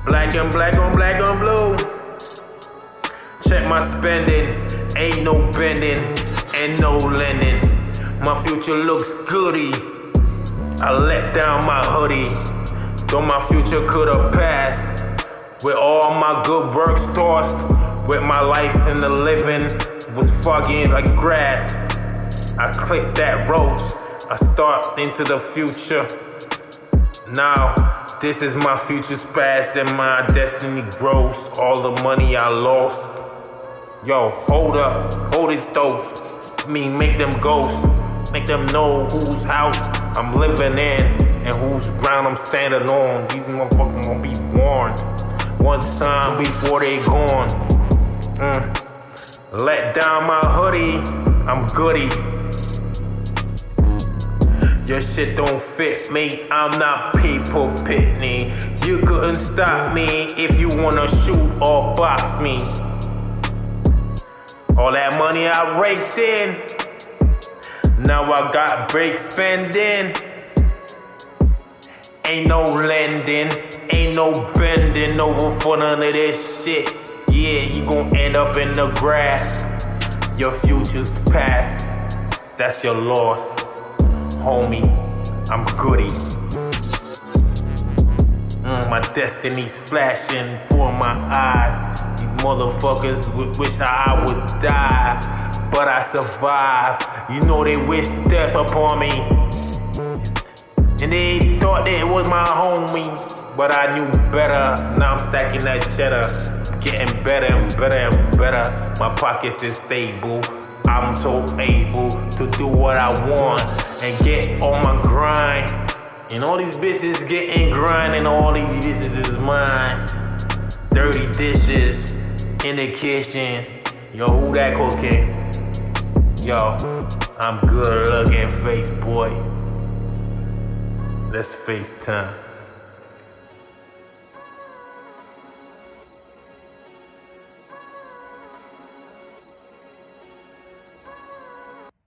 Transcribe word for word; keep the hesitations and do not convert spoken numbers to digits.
Black and black on black on blue. Check my spending, ain't no bending, and no lending. My future looks goody. I let down my hoodie. Though my future could've passed, with all my good works tossed, with my life in the living was foggy like grass. I click that roach, I start into the future. Now, this is my future's past and my destiny grows. All the money I lost. Yo, hold up, hold this dope. Me, make them ghosts. Make them know whose house I'm living in and whose ground I'm standing on. These motherfuckers gonna be warned one time before they gone. Mm. Let down my hoodie, I'm goody. Your shit don't fit me, I'm not people Pitney. You couldn't stop me if you wanna shoot or box me. All that money I raked in, now I got break spending. Ain't no lending, ain't no bending over for none of this shit. Yeah, you gon' end up in the grass. Your future's past, that's your loss. Homie, I'm goody. Mm, my destiny's flashing before my eyes. These motherfuckers would wish I would die, but I survived. You know they wish death upon me, and they thought that it was my homie, but I knew better. Now I'm stacking that cheddar, getting better and better and better. My pockets is stable. I'm so able to do what I want and get on my grind. And all these bitches getting grind and all these bitches is mine. Dirty dishes in the kitchen. Yo, who that cooking? Yo, I'm good looking face, boy. Let's FaceTime.